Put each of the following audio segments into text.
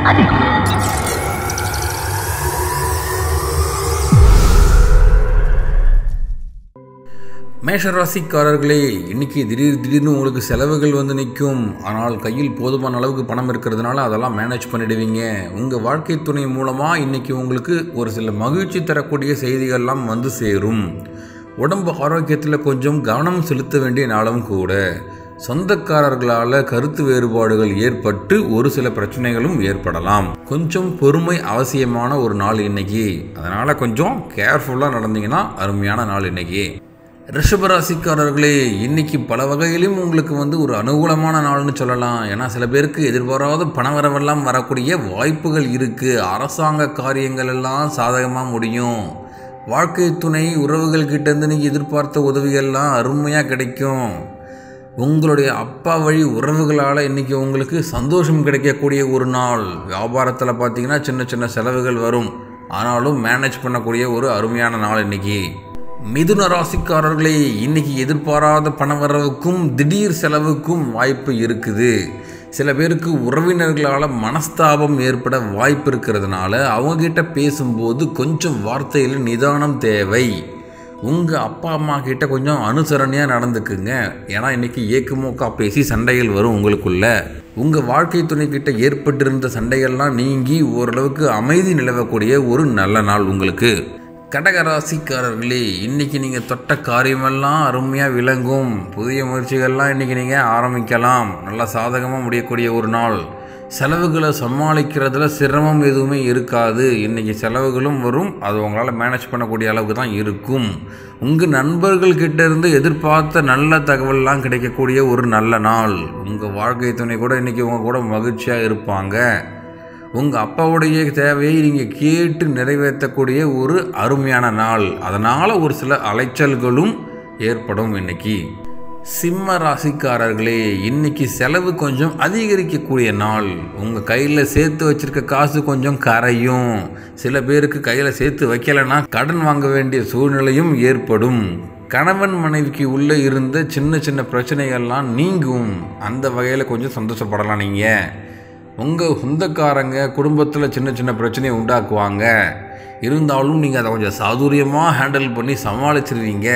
மேஷராசிக்காரர்களே, இன்னைக்கு திடீர்னு உங்களுக்கு செலவுகள் வந்து நிற்கும். ஆனால் கையில் போதுமான அளவுக்கு பணம் இருக்கிறதுனால அதெல்லாம் மேனேஜ் பண்ணிடுவீங்க. உங்கள் வாழ்க்கை துணை மூலமாக இன்னைக்கு உங்களுக்கு ஒரு சில மகிழ்ச்சி தரக்கூடிய செய்திகள்லாம் வந்து சேரும். உடம்பு ஆரோக்கியத்தில் கொஞ்சம் கவனம் செலுத்த வேண்டிய நாளும் கூட. சொந்தக்காரர்களால் கருத்து வேறுபாடுகள் ஏற்பட்டு ஒரு சில பிரச்சனைகளும் ஏற்படலாம். கொஞ்சம் பொறுமை அவசியமான ஒரு நாள் இன்னைக்கு. அதனால் கொஞ்சம் கேர்ஃபுல்லாக நடந்தீங்கன்னா அருமையான நாள் இன்னைக்கு. ரிஷபராசிக்காரர்களே, இன்னைக்கு பல வகையிலும் உங்களுக்கு வந்து ஒரு அனுகூலமான நாள்னு சொல்லலாம். ஏன்னா சில பேருக்கு எதிர்பாராத பணவரவெல்லாம் வரக்கூடிய வாய்ப்புகள் இருக்குது. அரசாங்க காரியங்கள் எல்லாம் சாதகமாக முடியும். வாழ்க்கை துணை உறவுகள் கிட்டேருந்து நீங்கள் எதிர்பார்த்த உதவிகள்லாம் அருமையாக கிடைக்கும். உங்களுடைய அப்பா வழி உறவுகளால் இன்றைக்கி உங்களுக்கு சந்தோஷம் கிடைக்கக்கூடிய ஒரு நாள். வியாபாரத்தில் பார்த்தீங்கன்னா சின்ன சின்ன செலவுகள் வரும், ஆனாலும் மேனேஜ் பண்ணக்கூடிய ஒரு அருமையான நாள் இன்னைக்கு. மிதுன ராசிக்காரர்களே, இன்னைக்கு எதிர்பாராத பணவரவுக்கும் திடீர் செலவுக்கும் வாய்ப்பு இருக்குது. சில பேருக்கு உறவினர்களால் மனஸ்தாபம் ஏற்பட வாய்ப்பு இருக்கிறதுனால அவங்ககிட்ட பேசும்போது கொஞ்சம் வார்த்தையில் நிதானம் தேவை. உங்கள் அப்பா அம்மா கிட்ட கொஞ்சம் அனுசரணையாக நடந்துக்குங்க. ஏன்னா இன்றைக்கி ஏக்குமோக்கா பேசி சண்டைகள் வரும் உங்களுக்குள்ள. உங்கள் வாழ்க்கை துணைக்கிட்ட ஏற்பட்டிருந்த சண்டைகள்லாம் நீங்கி ஓரளவுக்கு அமைதி நிலவக்கூடிய ஒரு நல்ல நாள் உங்களுக்கு. கடகராசிக்காரர்களே, இன்றைக்கி நீங்கள் தொட்ட காரியமெல்லாம் அருமையாக விளங்கும். புதிய முயற்சிகள்லாம் இன்றைக்கி நீங்கள் ஆரம்பிக்கலாம். நல்லா சாதகமாக முடியக்கூடிய ஒரு நாள். செலவுகளை சமாளிக்கிறதுல சிரமம் எதுவுமே இருக்காது. இன்றைக்கி செலவுகளும் வரும், அது உங்களால் மேனேஜ் பண்ணக்கூடிய அளவுக்கு தான் இருக்கும். உங்கள் நண்பர்கள்கிட்ட இருந்து எதிர்பார்த்த நல்ல தகவல்லாம் கிடைக்கக்கூடிய ஒரு நல்ல நாள். உங்கள் வாழ்க்கை துணை கூட இன்றைக்கி உங்கள் கூட மகிழ்ச்சியாக இருப்பாங்க. உங்கள் அப்பாவுடைய தேவையை நீங்கள் கேட்டு நிறைவேற்றக்கூடிய ஒரு அருமையான நாள். அதனால் ஒரு சில அலைச்சல்களும் ஏற்படும் இன்னைக்கு. சிம்ம ராசிக்காரர்களே, இன்னைக்கு செலவு கொஞ்சம் அதிகரிக்கக்கூடிய நாள். உங்கள் கையில் சேர்த்து வச்சிருக்க காசு கொஞ்சம் கரையும். சில பேருக்கு கையில் சேர்த்து வைக்கலைன்னா கடன் வாங்க வேண்டிய சூழ்நிலையும் ஏற்படும். கணவன் மனைவிக்கு உள்ளே இருந்த சின்ன சின்ன பிரச்சனைகள்லாம் நீங்கும். அந்த வகையில் கொஞ்சம் சந்தோஷப்படலாம். நீங்கள் உங்கள் சொந்தக்காரங்க குடும்பத்தில் சின்ன சின்ன பிரச்சனையை உண்டாக்குவாங்க. இருந்தாலும் நீங்கள் அதை கொஞ்சம் சாதுரியமாக ஹேண்டில் பண்ணி சமாளிச்சிருவீங்க.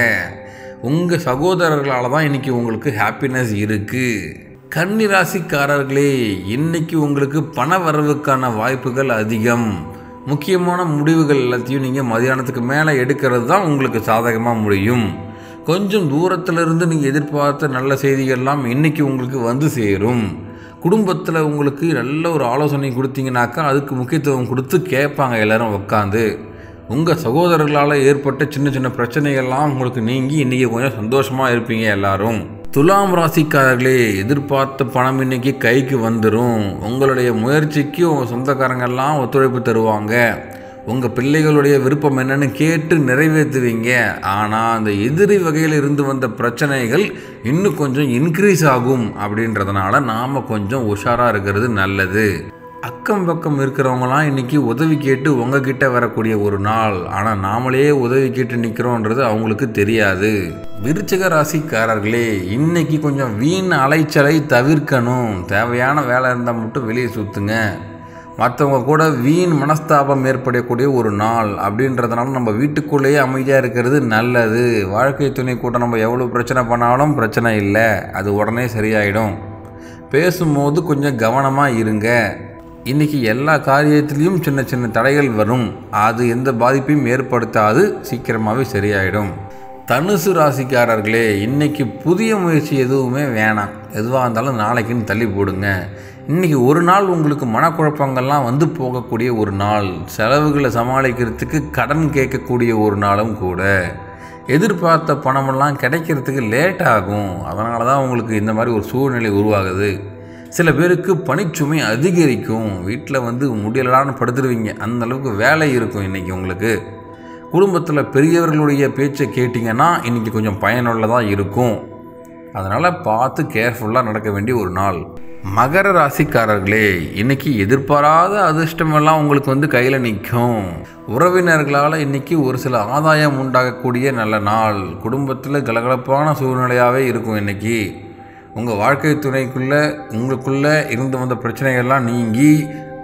உங்கள் சகோதரர்களால் தான் இன்றைக்கி உங்களுக்கு ஹாப்பினஸ் இருக்குது. கன்னி ராசிக்காரர்களே, இன்றைக்கி உங்களுக்கு பண வரவுக்கான வாய்ப்புகள் அதிகம். முக்கியமான முடிவுகள் எல்லாத்தையும் நீங்கள் மதியானத்துக்கு மேலே எடுக்கிறது தான் உங்களுக்கு சாதகமாக முடியும். கொஞ்சம் தூரத்திலிருந்து நீங்கள் எதிர்பார்த்த நல்ல செய்திகள்லாம் இன்றைக்கி உங்களுக்கு வந்து சேரும். குடும்பத்தில் உங்களுக்கு நல்ல ஒரு ஆலோசனை கொடுத்தீங்கன்னாக்கா அதுக்கு முக்கியத்துவம் கொடுத்து கேட்பாங்க எல்லோரும் உட்காந்து. உங்கள் சகோதரர்களால் ஏற்பட்ட சின்ன சின்ன பிரச்சனைகள்லாம் உங்களுக்கு நீங்கி இன்றைக்கி கொஞ்சம் சந்தோஷமாக இருப்பீங்க எல்லோரும். துலாம் ராசிக்காரர்களே, எதிர்பார்த்த பணம் இன்றைக்கி கைக்கு வந்துடும். உங்களுடைய முயற்சிக்கு உங்கள் சொந்தக்காரங்கள்லாம் ஒத்துழைப்பு தருவாங்க. உங்கள் பிள்ளைகளுடைய விருப்பம் என்னன்னு கேட்டு நிறைவேற்றுவீங்க. ஆனால் அந்த எதிரி வகையில் இருந்து வந்த பிரச்சனைகள் இன்னும் கொஞ்சம் இன்க்ரீஸ் ஆகும். அப்படின்றதுனால நாம் கொஞ்சம் உஷாராக இருக்கிறது நல்லது. அக்கம் பக்கம் இருக்கிறவங்களாம் இன்றைக்கி உதவி கேட்டு உங்ககிட்ட வரக்கூடிய ஒரு நாள். ஆனால் நாமளே உதவி கேட்டு நிற்கிறோன்றது அவங்களுக்கு தெரியாது. விருச்சிக ராசிக்காரர்களே, இன்றைக்கி கொஞ்சம் வீண் அலைச்சலை தவிர்க்கணும். தேவையான வேலை இருந்தால் மட்டும் வெளியே சுற்றுங்க. மற்றவங்க கூட வீண் மனஸ்தாபம் ஏற்படக்கூடிய ஒரு நாள். அப்படின்றதுனால நம்ம வீட்டுக்குள்ளேயே அமைதியாக இருக்கிறது நல்லது. வாழ்க்கை துணை கூட நம்ம எவ்வளோ பிரச்சனை பண்ணாலும் பிரச்சனை இல்லை, அது உடனே சரியாயிடும். பேசும்போது கொஞ்சம் கவனமாக இருங்க. இன்றைக்கி எல்லா காரியத்திலையும் சின்ன சின்ன தடைகள் வரும், அது எந்த பாதிப்பையும் ஏற்படுத்தாது, சீக்கிரமாகவே சரியாயிடும். தனுசு ராசிக்காரர்களே, இன்றைக்கி புதிய முயற்சி எதுவுமே வேணாம். எதுவாக இருந்தாலும் நாளைக்குன்னு தள்ளி போடுங்க. இன்றைக்கி ஒரு நாள் உங்களுக்கு மனக்குழப்பங்கள்லாம் வந்து போகக்கூடிய ஒரு நாள். செலவுகளை சமாளிக்கிறதுக்கு கடன் கேட்கக்கூடிய ஒரு நாளும் கூட. எதிர்பார்த்த பணமெல்லாம் கிடைக்கிறதுக்கு லேட் ஆகும். அதனால தான் உங்களுக்கு இந்த மாதிரி ஒரு சூழ்நிலை உருவாகுது. சில பேருக்கு பணிச்சுமை அதிகரிக்கும். வீட்டில் வந்து முடியலான்னு படுத்துருவீங்க, அந்தளவுக்கு வேலை இருக்கும் இன்றைக்கி உங்களுக்கு. குடும்பத்தில் பெரியவர்களுடைய பேச்சை கேட்டிங்கன்னா இன்றைக்கி கொஞ்சம் பயனுள்ளதாக இருக்கும். அதனால் பார்த்து கேர்ஃபுல்லாக நடக்க வேண்டிய ஒரு நாள். மகர ராசிக்காரர்களே, இன்றைக்கி எதிர்பாராத அதிர்ஷ்டமெல்லாம் உங்களுக்கு வந்து கையில் நிற்கும். உறவினர்களால் இன்றைக்கி ஒரு சில ஆதாயம் உண்டாகக்கூடிய நல்ல நாள். குடும்பத்தில் கலகலப்பான சூழ்நிலையாகவே இருக்கும் இன்றைக்கி. உங்கள் வாழ்க்கை துணைக்குள்ளே உங்களுக்குள்ளே இருந்து வந்த பிரச்சனைகள்லாம் நீங்கி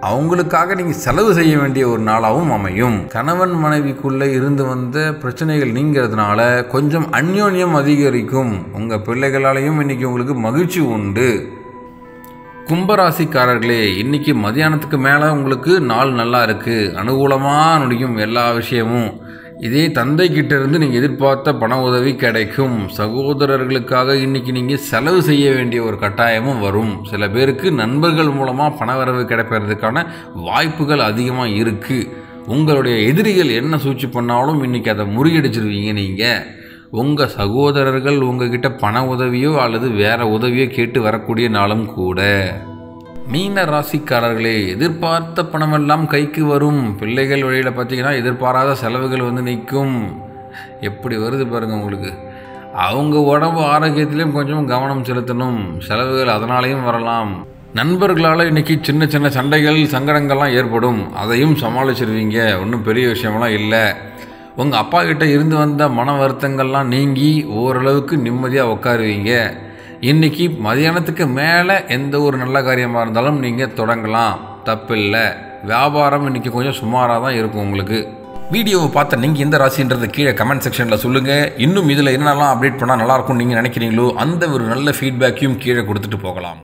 அவங்களுக்காக நீங்கள் செலவு செய்ய வேண்டிய ஒரு நாளாகவும் அமையும். கணவன் மனைவிக்குள்ளே இருந்து வந்த பிரச்சனைகள் நீங்கிறதுனால கொஞ்சம் அந்யோன்யம் அதிகரிக்கும். உங்கள் பிள்ளைகளாலையும் இன்னைக்கு உங்களுக்கு மகிழ்ச்சி உண்டு. கும்பராசிக்காரர்களே, இன்னைக்கு மதியானத்துக்கு மேலே உங்களுக்கு நாள் நல்லா இருக்குது, அனுகூலமாக நொடிக்கும் எல்லா விஷயமும். இதே தந்தைக்கிட்ட இருந்து நீங்கள் எதிர்பார்த்த பண உதவி கிடைக்கும். சகோதரர்களுக்காக இன்னைக்கு நீங்கள் செலவு செய்ய வேண்டிய ஒரு கட்டாயமும் வரும். சில பேருக்கு நண்பர்கள் மூலமாக பணவரவு கிடைப்பதற்கான வாய்ப்புகள் அதிகமாக இருக்குது. உங்களுடைய எதிரிகள் என்ன சூழ்ச்சி பண்ணாலும் இன்னைக்கு அதை முறியடிச்சிருவீங்க. நீங்கள் உங்கள் சகோதரர்கள் உங்ககிட்ட பண உதவியோ அல்லது வேறு உதவியோ கேட்டு வரக்கூடிய நாளும் கூட. மீன ராசிக்காரர்களே, எதிர்பார்த்த பணமெல்லாம் கைக்கு வரும். பிள்ளைகள் வழியில் பார்த்தீங்கன்னா எதிர்பாராத செலவுகள் வந்து நிற்கும். எப்படி வருது பாருங்கள் உங்களுக்கு. அவங்க உடம்பு ஆரோக்கியத்திலையும் கொஞ்சம் கவனம் செலுத்தணும். செலவுகள் அதனாலேயும் வரலாம். நண்பர்களால் இன்றைக்கி சின்ன சின்ன சண்டைகள் சங்கடங்கள்லாம் ஏற்படும். அதையும் சமாளிச்சிருவீங்க. ஒன்றும் பெரிய விஷயமெல்லாம் இல்லை. உங்கள் அப்பா கிட்ட இருந்து வந்த மன வருத்தங்கள்லாம் நீங்கி ஓரளவுக்கு நிம்மதியாக உட்காருவீங்க. இன்றைக்கி மதியானத்துக்கு மேலே எந்த ஒரு நல்ல காரியமாக இருந்தாலும் நீங்கள் தொடங்கலாம், தப்பில்லை. வியாபாரம் இன்றைக்கி கொஞ்சம் சுமாராக தான் இருக்கும் உங்களுக்கு. வீடியோவை பார்த்த நீங்கள் எந்த ராசின்றது கீழே கமெண்ட் செக்ஷனில் சொல்லுங்கள். இன்னும் இதில் என்னென்னலாம் அப்டேட் பண்ணால் நல்லாயிருக்கும்னு நீங்கள் நினைக்கிறீங்களோ அந்த ஒரு நல்ல ஃபீட்பேக்கையும் கீழே கொடுத்துட்டு போகலாம்.